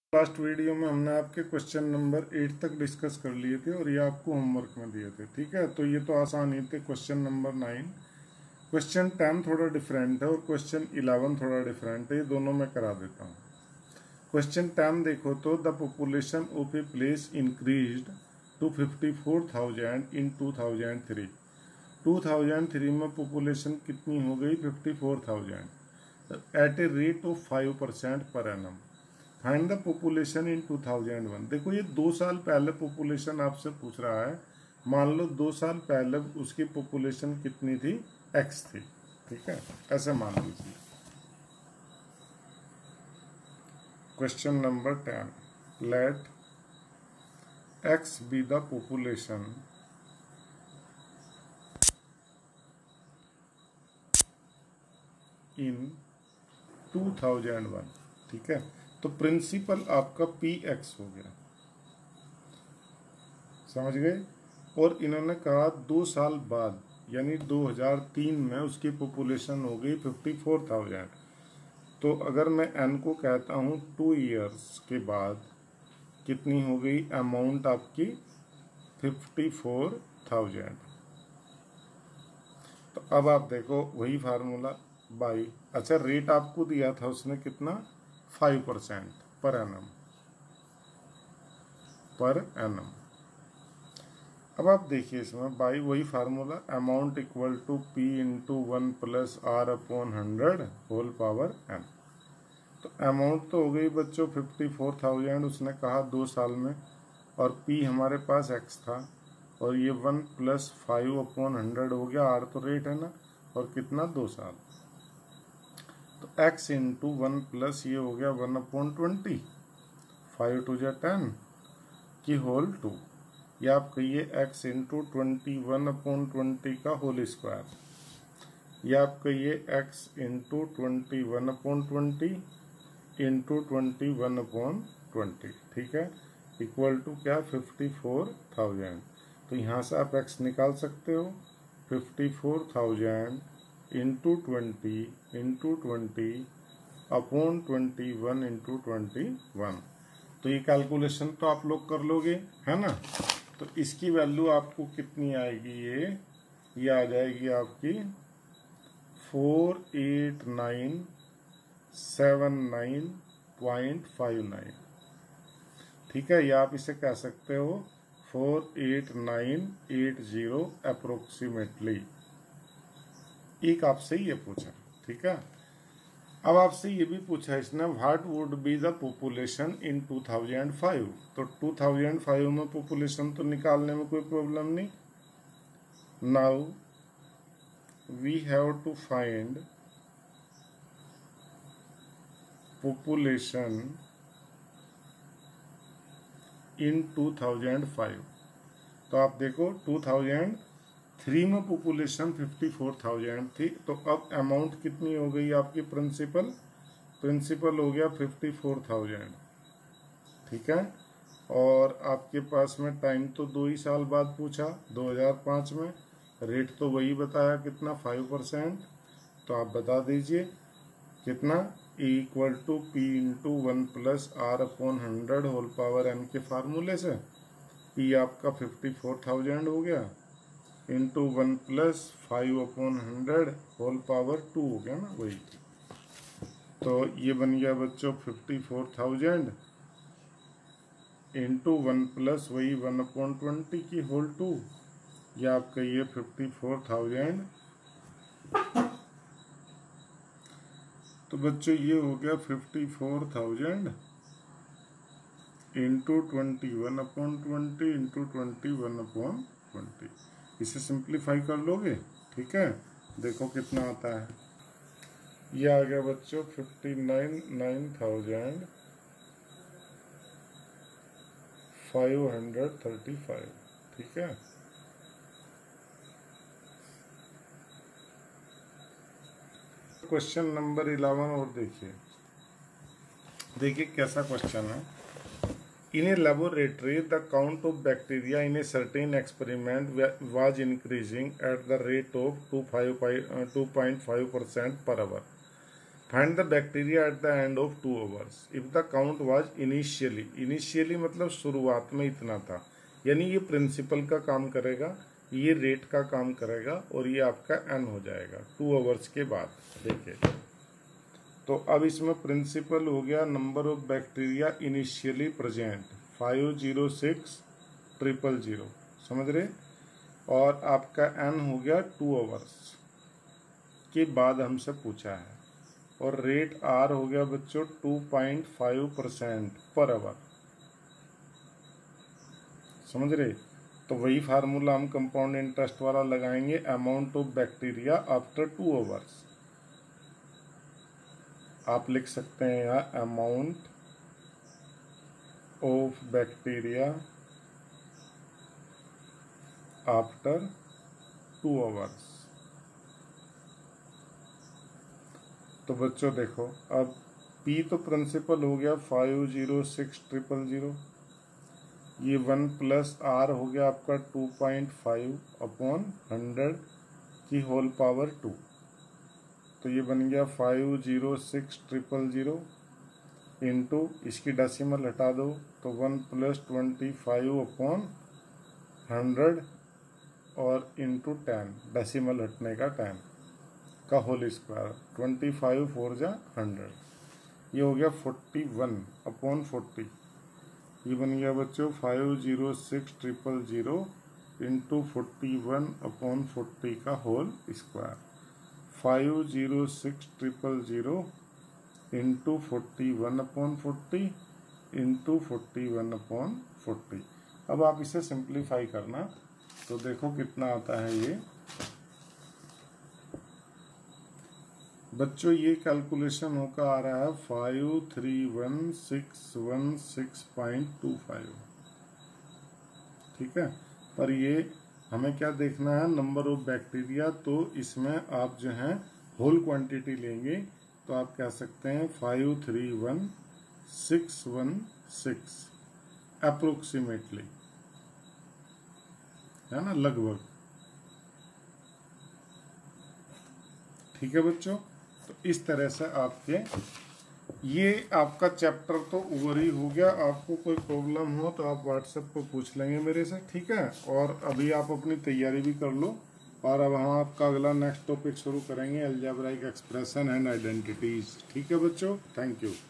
Last video में हमने आपके क्वेश्चन नंबर 8 तक डिस्कस कर लिए थे और ये आपको होमवर्क में दिए थे। ठीक है, तो ये तो आसान ही थे। क्वेश्चन नंबर 9, क्वेश्चन 10 थोड़ा डिफरेंट है और क्वेश्चन 11 थोड़ा डिफरेंट है। ये दोनों मैं करा देता हूँ। क्वेश्चन 10 देखो तो the population of a place increased to 54,000 in 2003। 2003 में पॉपुलेशन कितनी हो गई? 54,000 eight a rate of 5% per annum. Find the population in 2001। देखो ये 2 साल पहले पॉपुलेशन आपसे पूछ रहा है। मान लो 2 साल पहले उसकी पॉपुलेशन कितनी थी? x थी। ठीक है, ऐसे मान लीजिए। Question number 10, let x be the population in 2001। ठीक है, तो प्रिंसिपल आपका px हो गया, समझ गए। और इन्होंने कहा 2 साल बाद यानी 2003 में उसकी पॉपुलेशन हो गई 54,000। तो अगर मैं n को कहता हूँ 2 ईयर्स के बाद कितनी हो गई अमाउंट आपकी? 54,000। तो अब आप देखो वही फार्मूला बाई, अच्छा रेट आपको दिया था उसने कितना? 5% पर एनम। अब आप देखिए इसमें बाई वही formula, amount equal to p into 1 plus r upon 100 whole power n। तो अमाउंट तो हो गई बच्चों 54,000, उसने कहा 2 साल में, और p हमारे पास x था, और ये 1 प्लस 5 अपॉन 100 हो गया, r तो रेट है ना, और कितना? 2 साल। तो x इंटू 1 प्लस ये हो गया 1 अपॉन 20, 5 टू जा 10 की होल 2, या आप कहिए x इंटू 21 अपॉन 20 का होल स्क्वायर, या आप कहिए x into 21 upon 20 into 21 upon 20। ठीक है, इक्वल टू क्या? 54,000। तो यहाँ से आप x निकाल सकते हो, 54,000 इंटू 20 अपॉन 21 इंटू 21। तो ये कैलकुलेशन तो आप लोग कर लोगे, है ना। तो इसकी वैल्यू आपको कितनी आएगी? ये आ जाएगी आपकी 48979.59। ठीक है, या आप इसे कह सकते हो 48980 अप्रोक्सीमेटली। एक आपसे ये पूछा। ठीक है, अब आपसे ये भी पूछा इसने, what would be the population in 2005। तो 2005 में पॉपुलेशन तो निकालने में कोई प्रॉब्लम नहीं। Now we have to find population in 2005। तो आप देखो 2003 में पॉपुलेशन 54,000 थी, तो अब अमाउंट कितनी हो गई आपकी? प्रिंसिपल हो गया 54,000। ठीक है, और आपके पास में टाइम तो 2 ही साल बाद पूछा, 2005 में। रेट तो वही बताया कितना? 5%। तो आप बता दीजिए कितना? E equal to P into 1 plus R upon 100 whole power n के फार्मूले से P आपका 54,000 हो गया, into 1 plus 5 upon 100 whole power 2 हो गया ना, वही। तो ये बन गया बच्चों 54,000 इंटू 1 प्लस वही 1 अपॉन 20 की होल 2, या आप कहिए 54,000। तो बच्चों ये हो गया 54,000 इंटू 21 अपॉन 20 इंटू 21 अपॉन 20। इसे सिंप्लीफाई कर लोगे। ठीक है, देखो कितना आता है। ये आ गया बच्चों 59,535। ठीक है, क्वेश्चन नंबर 11 और देखिए कैसा क्वेश्चन है। In a laboratory the count of bacteria in a certain experiment was increasing at the rate of 2.5% per hour. Find the bacteria at the end of 2 hours if the count was initially मतलब शुरुआत में इतना था, यानी ये principal का काम करेगा, ये रेट का काम करेगा और ये आपका एन हो जाएगा 2 आवर्स के बाद। देखिए तो अब इसमें प्रिंसिपल हो गया number of bacteria initially present 506000, समझ रहे, और आपका एन हो गया 2 आवर्स के बाद हमसे पूछा है, और रेट आर हो गया बच्चों 2.5% पर आवर, समझ रहे। तो वही फार्मूला हम कंपाउंड इंटरेस्ट वाला लगाएंगे, amount of bacteria after 2 hours. आप लिख सकते हैं यहाँ amount of bacteria after 2 hours. तो बच्चों देखो अब P तो प्रिंसिपल हो गया 506000, ये 1 प्लस R हो गया आपका 2.5/100 की होल पावर 2, तो ये बन गया 506000 इंटू इसकी डेसिमल हटा दो तो 1 + 25/100 और इंटू 10 डेसिमल हटने का 10 का होल स्क्वायर, 25 4 जा 100, ये हो गया 41/40, ये बन गया बच्चों 506000 इंटू 41/40 का होल स्क्वायर, 506000 इंटू 41/40 इंटू 41/40। अब आप इसे सिंप्लीफाई करना तो देखो कितना आता है ये बच्चों, ये कैलकुलेशन होकर आ रहा है 531,616.25, ठीक है। पर ये हमें क्या देखना है, नंबर ऑफ बैक्टीरिया, तो इसमें आप जो है होल क्वांटिटी लेंगे तो आप कह सकते हैं 531,616 अप्रोक्सीमेटली, है ना, लगभग, ठीक है बच्चों। तो इस तरह से आपके ये आपका चैप्टर तो ओवर ही हो गया। आपको कोई प्रॉब्लम हो तो आप व्हाट्सएप पर पूछ लेंगे मेरे से, ठीक है। और अभी आप अपनी तैयारी भी कर लो, और अब हम आपका अगला नेक्स्ट टॉपिक शुरू करेंगे, अलजेब्राइक एक्सप्रेशन एंड आइडेंटिटीज, ठीक है बच्चों। Thank you.